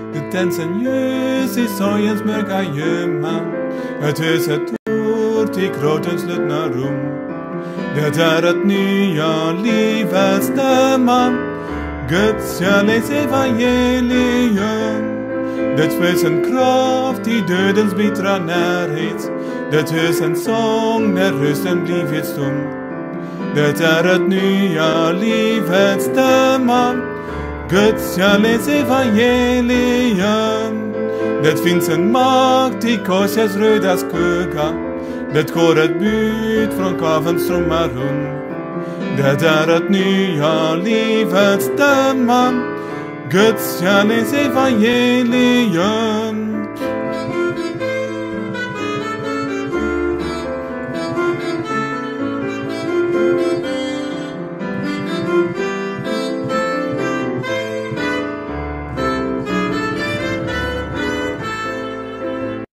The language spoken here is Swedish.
Det dansen ljus i sorgens mörka gömma. Ett hus ett ord i gråtens slutna rum. Det är ett nya livets stämma. Guds kärleks evangelium. Det föds en kraft i dödens bittra närhet. Det hörs en sång när rösten blivit stum. Det är ett nya livets stämma. Guds kärleks evangelium. Det finns en makt i korsets röda skugga. Det går ett bud från kavens strömmar rund. Det är ett nya livets stämma. Guds kärleks evangelium.